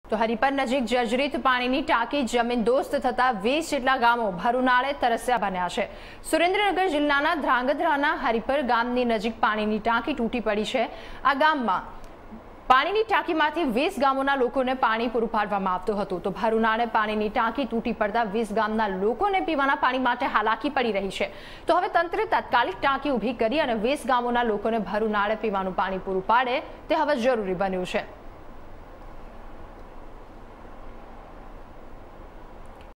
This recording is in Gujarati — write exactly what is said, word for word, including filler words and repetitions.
તો હરિપર નજીક જર્જરિત પાણીની ટાંકી જમીનદોસ્ત થતા વીસ જેટલા ગામો ભરૂનાળે તરસ્યા બન્યા છે। સુરેન્દ્રનગર જિલ્લાના ધ્રાંગધ્રાના હરિપર ગામની નજીક પાણીની ટાંકી તૂટી પડી છે। આ ગામમાં પાણીની ટાંકીમાંથી વીસ ગામોના લોકોને પાણી પૂરું પાડવામાં આવતું હતું। તો ભરૂનાળે પાણીની ટાંકી તૂટી પડતા વીસ ગામના લોકોને પીવાના પાણી માટે હાલાકી પડી રહી છે। તો હવે તંત્રે તાત્કાલિક ટાંકી ઊભી કરી અને વીસ ગામોના લોકોને ભરૂનાળે પીવાનું પાણી પૂરું પાડે તે હવે જરૂરી બન્યું છે।